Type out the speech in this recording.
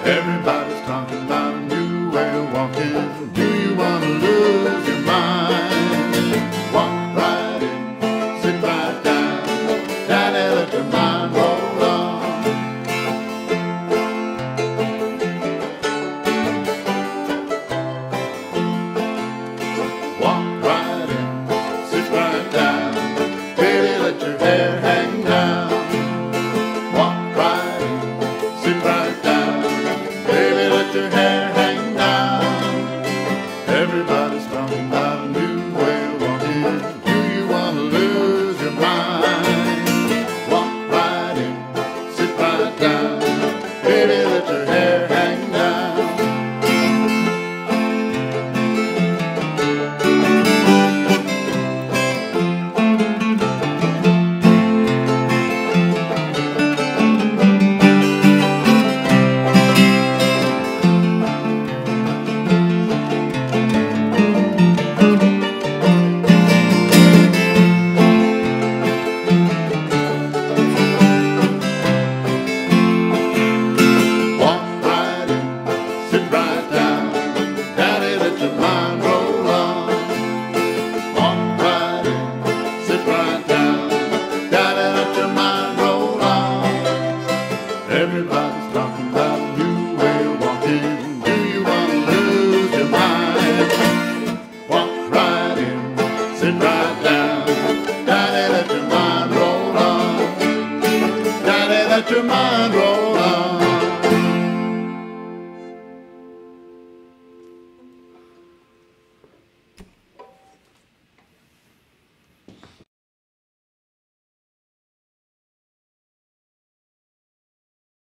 Everybody's talking about a new way of walking. Do you want to lose your mind? Walk right in, sit right down. Daddy, let your mind roll on. Walk right in, sit right down. Baby, let your hair hang down. Walk right in, sit right down. Baby, let your hair hang down. Everybody's talking about a new way of walking. Do you want to lose your mind? Walk right in, sit right down. Baby, let your hair hang down. Everybody's talking about a new way of walking. Do you want to lose your mind? Walk right in, sit right down. Daddy, let your mind roll on. Daddy, let your mind